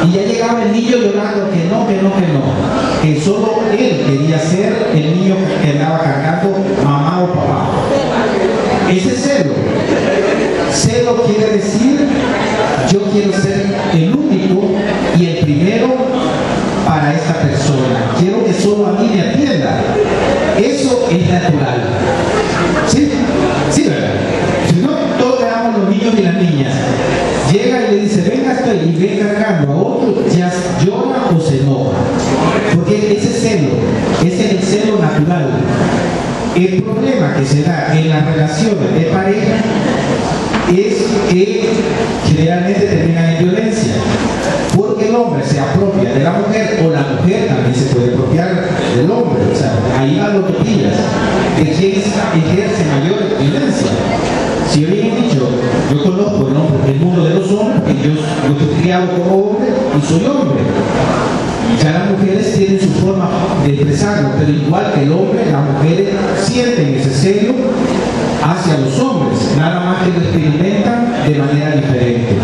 Y ya llegaba el niño llorando que no, que solo él quería ser el niño que andaba cargando mamá o papá. Ese es celo. Celo quiere decir, yo quiero ser el único y el primero para esta persona. Quiero que solo a mí me atienda. Eso es natural. ¿Sí? Sí, ¿verdad? Si no, todos veamos los niños y las niñas. Llega y le dice, venga hasta ahí, y ve cargando a otro, ya llora o se enoja. Porque ese celo, ese es el celo natural. El problema que se da en las relaciones de pareja es que generalmente terminan en violencia, porque el hombre se apropia de la mujer o la mujer también se puede apropiar del hombre. O sea, ahí van los pillas de quién ejerce mayor violencia. Si yo bien he dicho, yo conozco el mundo de los hombres, porque yo fui criado como hombre y soy hombre. Ya las mujeres tienen su forma de expresarlo, pero igual que el hombre, las mujeres sienten ese celo hacia los hombres, nada más que lo experimentan de manera diferente.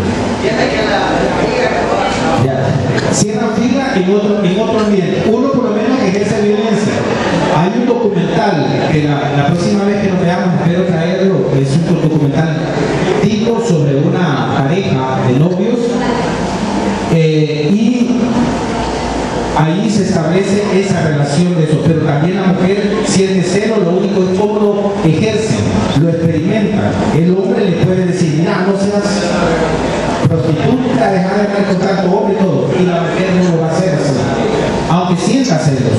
Ya. Cierran fila en otro ambiente. Uno por lo menos ejerce violencia. Hay un documental que la próxima vez que nos veamos espero traerlo, es un documental tipo sobre una pareja de novios y ahí se establece esa relación de eso, pero también la mujer siente celo, lo único es cómo lo ejerce, lo experimenta. El hombre le puede decir, mira, no seas prostituta, deja de estar con tanto hombre y todo, y la mujer no lo va a hacer así, aunque sienta celos.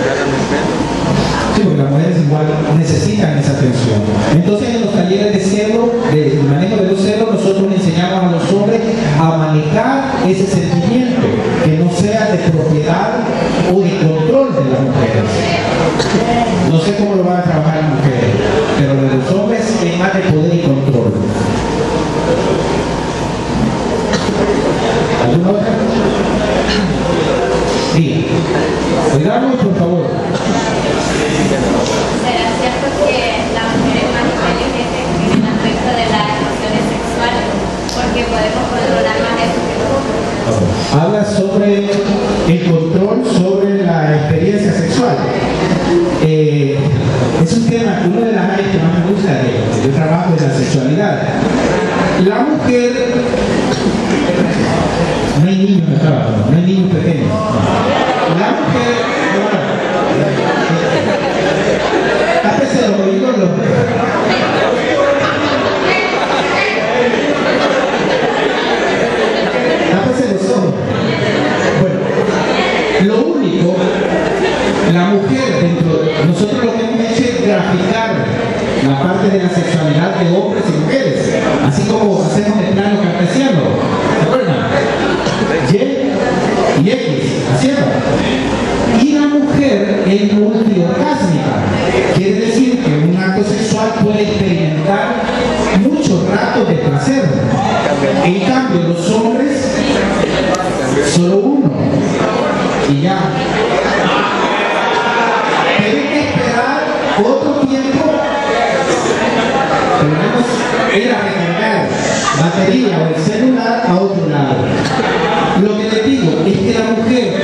Sí, porque las mujeres igual necesitan esa atención. Entonces en los talleres de celo, de manejo de los celos, nosotros le enseñamos a los hombres a manejar ese sentimiento, que no sea de propiedad o de control de las mujeres. No sé cómo lo van a trabajar las mujeres, pero de los hombres es más de poder y control. ¿Alguna otra? Sí. Cuidado, por favor. ¿Será cierto que la mujer es más inteligente en el aspecto de las emociones sexuales? Porque podemos controlar más eso que los hombres. Habla sobre el control sobre la experiencia sexual. Es un tema, una de las áreas que más me gusta de trabajo de la sexualidad. La mujer, no hay niños en el trabajo, no hay niños pequeños. La mujer, tápese los oídos, tápese los ojos. Bueno, lo único, la mujer dentro, nosotros lo que hemos hecho es graficar la parte de la sexualidad de hombres y mujeres, así como hacemos el plano cartesiano, ¿se acuerdan? Y y X, ¿cierto? Y la mujer es multiorgásmica, quiere decir que un acto sexual puede experimentar muchos ratos de placer. En cambio, los hombres, solo uno, y ya. Tienen que esperar otro tiempo, por lo menos ir a recargar batería o el celular a otro lado. Lo que les digo es que la mujer,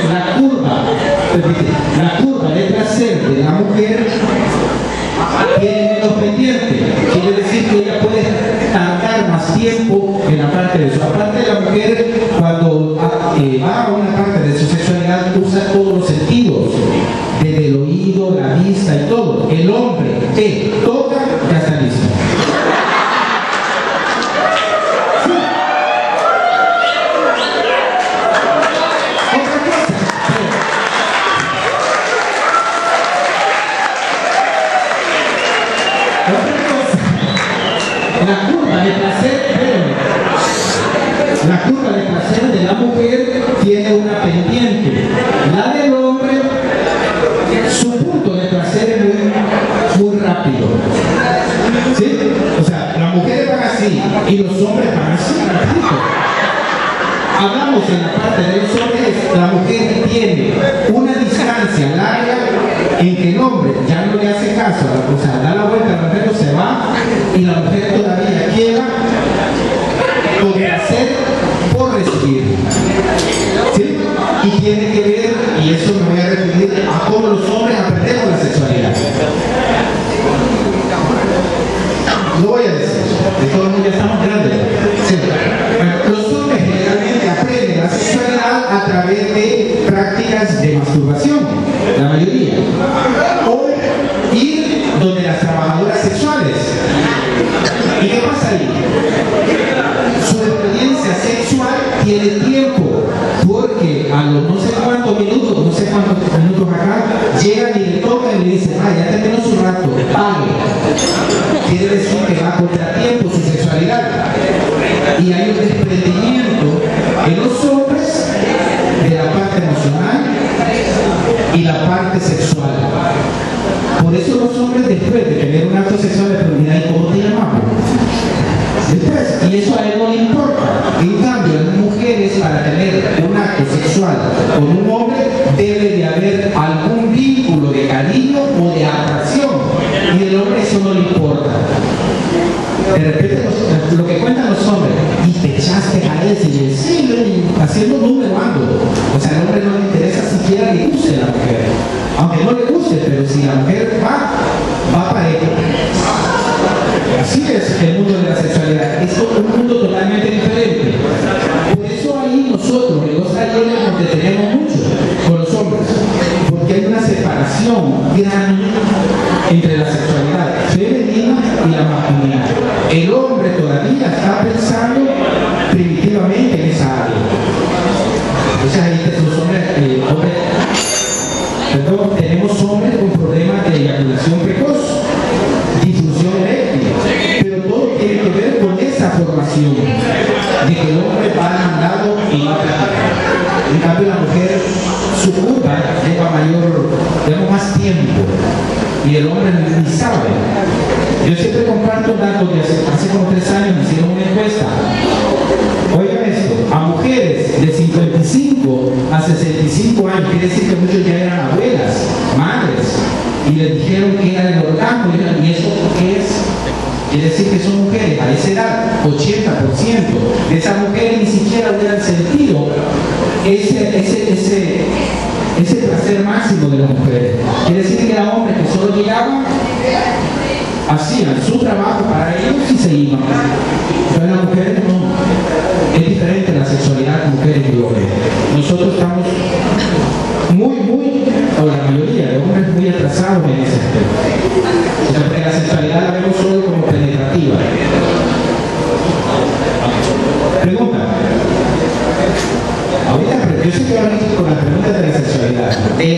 la curva de placer de la mujer tiene menos pendiente. Quiere decir que ella puede tardar más tiempo en la parte de eso. Aparte, la mujer cuando va a una parte de su sexualidad usa todos los sentidos, desde el oído, la vista y todo. El hombre que toca ya está listo. La curva de placer de la mujer tiene una pendiente. La del hombre, su punto de placer es muy rápido. ¿Sí? O sea, las mujeres van así y los hombres van así. Hablamos en la parte de los hombres, la mujer tiene una distancia larga en que el hombre ya no le hace caso, o sea, da la vuelta, el mujer se va y la mujer todavía queda con placer por recibir. tiene que ver, y eso me voy a referir a cómo los hombres aprendemos la sexualidad. Lo voy a decir, de todos modos ya estamos grandes. Sí. Los hombres generalmente aprenden la sexualidad a través de prácticas de masturbación, la mayoría. O ir donde las trabajadoras sexuales. ¿Y qué pasa ahí? Su experiencia sexual tiene tiempo, porque a los no sé cuántos minutos acá, llegan y le tocan y le dicen, ya terminó su rato, pague. Quiere decir que va a contratiempo su sexualidad. Y hay un desprendimiento en los hombres de la parte emocional y la parte sexual. Por eso los hombres, después de tener un acto sexual, le preguntan, ¿y cómo te llamamos? Después, y eso a él no le importa. En cambio, las mujeres, para tener un acto sexual con un hombre, debe de haber algún vínculo de cariño o de atracción. Y el hombre eso no le importa. De repente lo que cuentan los hombres, y te echaste a ese, y sí, haciendo número ando. O sea, al hombre no le interesa siquiera que guste a la mujer. Aunque no le guste, pero si la mujer va para él. Así es el mundo de la sexualidad. Es un mundo totalmente diferente. Por eso ahí nosotros, en los talleres, nos detenemos mucho con los hombres. Porque hay una separación grande entre la sexualidad femenina y la masculina. El hombre todavía está pensando primitivamente en esa área. Entonces ahí los hombres, tenemos hombres con problemas de eyaculación precoz, difusión eréctil, pero todo tiene que ver con esa formación de que el hombre va a un lado y va a otro. En cambio la mujer, su curva lleva más tiempo y el hombre ni sabe. Yo siempre comparto datos de hace como 3 años me hicieron una encuesta. Oigan esto, a mujeres de 55 a 65 años, quiere decir que muchos ya eran abuelas, madres, y les dijeron que era el orgasmo, y eso qué es. Quiere decir que son mujeres a esa edad, 80% de esas mujeres ni siquiera hubieran sentido ese placer máximo de las mujeres. Quiere decir que eran hombres que solo llegaban, hacían su trabajo para ellos y se iban. Pero las mujeres no. Es diferente la sexualidad de mujeres y hombres. Nosotros estamos o la mayoría de hombres muy atrasados en ese aspecto. O sea, porque la sexualidad la vemos solo como penetrativa. Pregunta. Ahorita, yo sé que ahora con las preguntas de la sexualidad.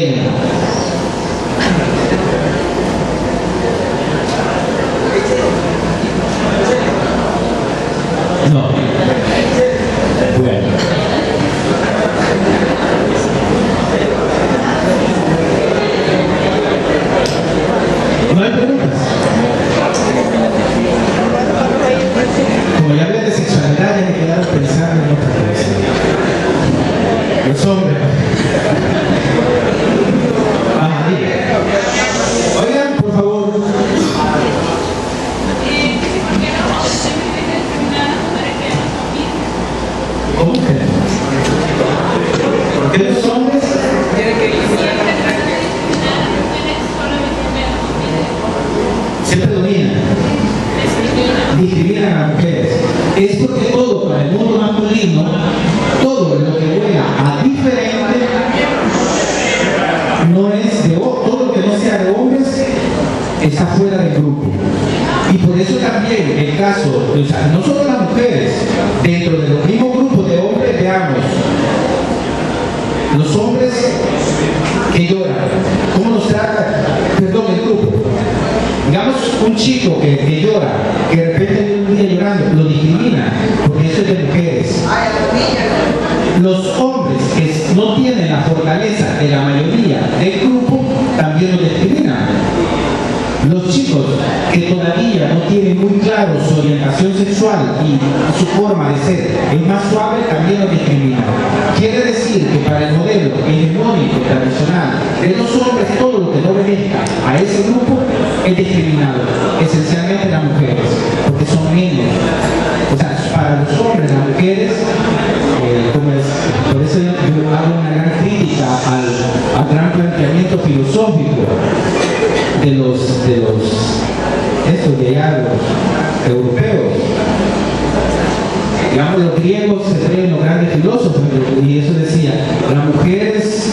No. Bueno. ¿No hay preguntas? Como ya hablé de sexualidad, ya me quedaron pensando en otra cosa. Los hombres. Oigan, por favor. ¿Cómo que? ¿Por qué los hombres siempre dominan? Discriminan a las mujeres. Es porque todo para el mundo masculino, todo lo que huela a diferente no es de todo lo que no sea de hombres está fuera del grupo. Y por eso también el caso, o sea, no solo las mujeres, dentro de los mismos grupos de hombres, veamos, los hombres que lloran, ¿cómo nos trata? Perdón, el grupo. Digamos un chico que llora, que de repente viene un día llorando, lo discrimina, porque eso es de mujeres. Los hombres que no tienen la fortaleza de la mayoría del grupo, también lo discriminan. Los chicos que todavía no tienen muy claro su orientación sexual y su forma de ser es más suave, también lo discriminan. Quiere decir que para el modelo hegemónico tradicional de los hombres, todo lo que no obedezca a ese grupo es discriminado, esencialmente las mujeres, porque son menos. O sea, para los hombres, las mujeres, por eso yo hago una gran crítica gran planteamiento filosófico de estos de allá, los europeos. Digamos, los griegos se creen los grandes filósofos, y eso decía, la mujer es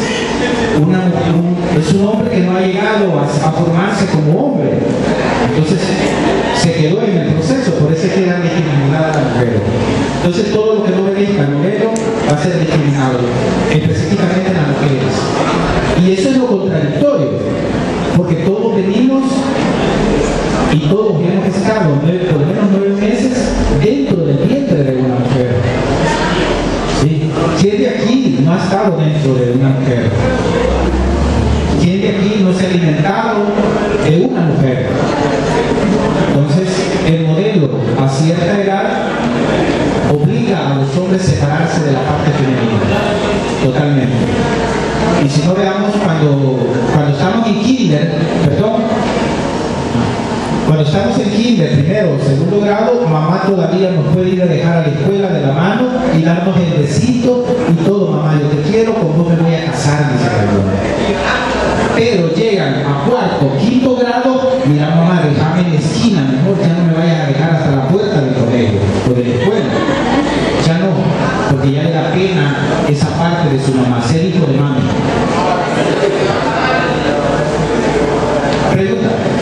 un hombre que no ha llegado a formarse como hombre. Entonces se quedó en el proceso, por eso queda discriminada la mujer. Entonces todo lo que no obedezca al modelo va a ser discriminado, específicamente las mujeres. Y eso es lo contradictorio, porque todos venimos y todos hemos estado por lo menos 9 meses dentro del vientre de una mujer. ¿Sí? ¿Quién de aquí no ha estado dentro de una mujer? ¿Quién de aquí no se ha alimentado de una mujer? Entonces, el modelo a cierta edad obliga a los hombres a separarse de la parte femenina, totalmente. Y si no, veamos cuando estamos en kinder, cuando estamos en kinder, primero o segundo grado, mamá todavía nos puede ir a dejar a la escuela de la mano y darnos el besito y todo. Mamá, yo te quiero, con vos me voy a casar, dice la mamá. Pero llegan a cuarto, quinto grado, mira mamá, déjame en la esquina, mejor ya no me vayas a dejar hasta la puerta del colegio o de la escuela. Ya no, porque ya le da pena esa parte de su mamá, ser hijo de mami. Pregunta.